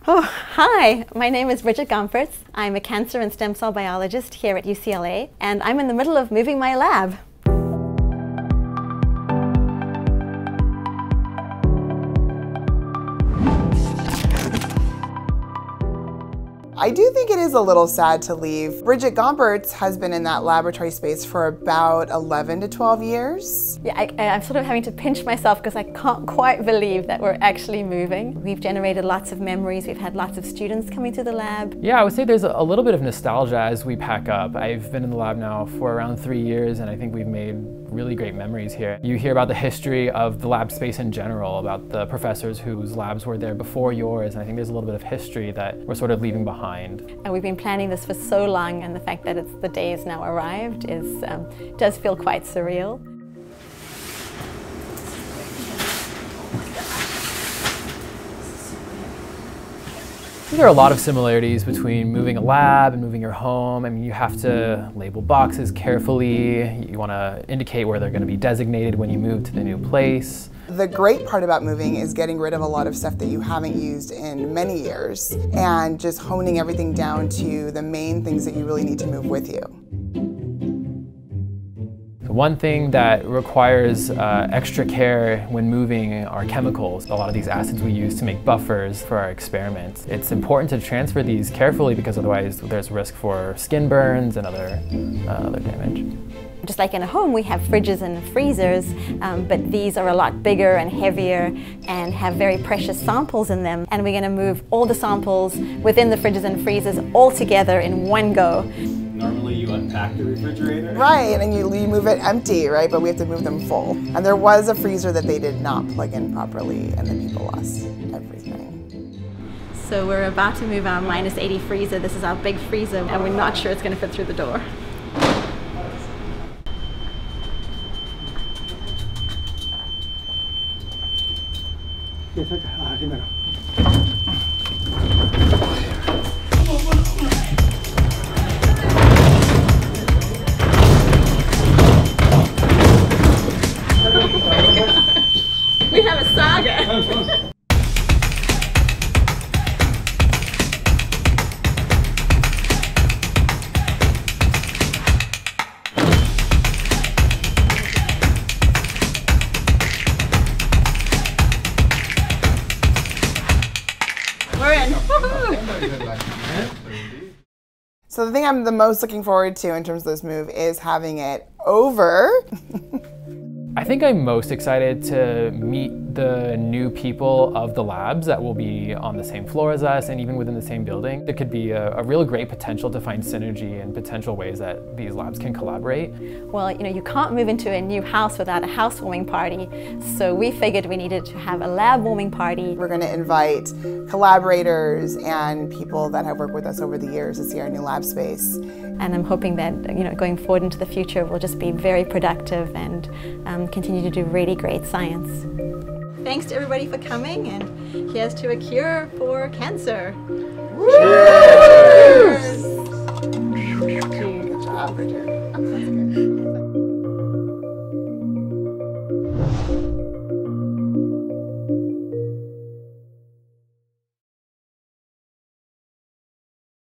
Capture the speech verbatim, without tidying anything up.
Oh, hi, my name is Brigitte Gomperts. I'm a cancer and stem cell biologist here at U C L A, and I'm in the middle of moving my lab. I do think it is a little sad to leave. Brigitte Gomperts has been in that laboratory space for about eleven to twelve years. Yeah, I, I'm sort of having to pinch myself because I can't quite believe that we're actually moving. We've generated lots of memories. We've had lots of students coming to the lab. Yeah, I would say there's a little bit of nostalgia as we pack up. I've been in the lab now for around three years and I think we've made really great memories here. You hear about the history of the lab space in general, about the professors whose labs were there before yours, and I think there's a little bit of history that we're sort of leaving behind. And we've been planning this for so long, and the fact that it's, the day has now arrived is, um, does feel quite surreal. There are a lot of similarities between moving a lab and moving your home. I mean, you have to label boxes carefully. You want to indicate where they're going to be designated when you move to the new place. The great part about moving is getting rid of a lot of stuff that you haven't used in many years and just honing everything down to the main things that you really need to move with you. One thing that requires uh, extra care when moving are chemicals. A lot of these acids we use to make buffers for our experiments. It's important to transfer these carefully because otherwise there's risk for skin burns and other, uh, other damage. Just like in a home, we have fridges and freezers, um, but these are a lot bigger and heavier and have very precious samples in them. And we're going to move all the samples within the fridges and freezers all together in one go. Normally you unpack the refrigerator. Right, and you, you move it empty, right? But we have to move them full. And there was a freezer that they did not plug in properly, and the people lost everything. So we're about to move our minus eighty freezer. This is our big freezer, and we're not sure it's going to fit through the door. We have a saga. We're in. So the thing I'm the most looking forward to in terms of this move is having it over. I think I'm most excited to meet the new people of the labs that will be on the same floor as us and even within the same building. There could be a, a real great potential to find synergy and potential ways that these labs can collaborate. Well, you know, you can't move into a new house without a housewarming party, so we figured we needed to have a lab warming party. We're going to invite collaborators and people that have worked with us over the years to see our new lab space. And I'm hoping that, you know, going forward into the future we'll just be very productive and um, continue to do really great science. Thanks to everybody for coming, and here's to a cure for cancer. Cheers! Good job, Brigitte.